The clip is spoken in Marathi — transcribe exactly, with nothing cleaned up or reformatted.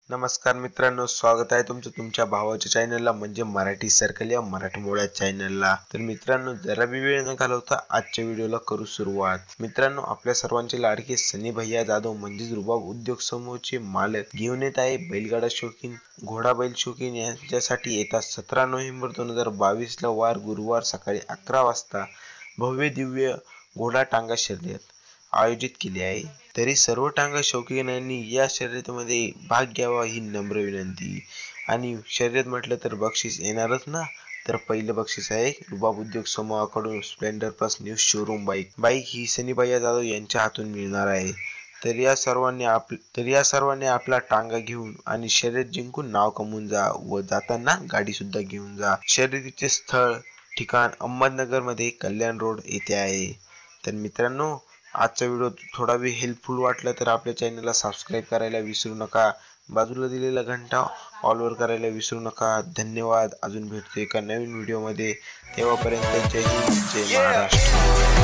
नमस्कार मित्रांनो, स्वागत आहे तुमचं तुमच्या भावाच्या चॅनलला म्हणजे मराठी सर्कल या मराठमोळ्या चॅनलला। तर मित्रांनो, जरा बी वेळ न घालवता आजच्या व्हिडिओला करू सुरुवात। मित्रांनो, आपल्या सर्वांचे लाडके सनी भैया जाधव म्हणजे रुबाब उद्योग समूहचे मालक घेऊन येत आहे बैलगाडा शौकीन, घोडा बैल शौकीन यांच्यासाठी येतात सतरा नोव्हेंबर दोन हजार बावीस ला वार गुरुवार सकाळी अकरा वाजता भव्य दिव्य घोडा टांगा शर्यत आयोजित केली आहे। तरी सर्व टांगा शौकीनांनी या शर्यतीमध्ये भाग घ्यावा ही नम्र विनंती। आणि शर्यत म्हटलं तर बक्षीस येणारच ना। तर पहिलं बक्षीस आहे रुबाब उद्योग समूहाकडून Splendor plus new showroom bike bike ही सनी भैया जाधव यांच्या हातून मिळणार आहे। तर या सर्वांनी आप तर या सर्वांनी आपला टांगा घेऊन आणि शर्यत जिंकून नाव कमवून जा व जाताना गाडी सुद्धा घेऊन जा। शर्यतीचे स्थळ ठिकाण अहमदनगर मध्ये कल्याण रोड येथे आहे। तर मित्रांनो, आजचा व्हिडिओ थोडा बी हेल्पफुल वाटला तर आपल्या चॅनलला सबस्क्राईब करायला विसरू नका। बाजूला दिलेला घंटा ऑलवर करायला विसरू नका। धन्यवाद। अजून भेटतो एका नवीन व्हिडिओमध्ये, तेव्हापर्यंत जय हिंद, जय महाराष्ट्र।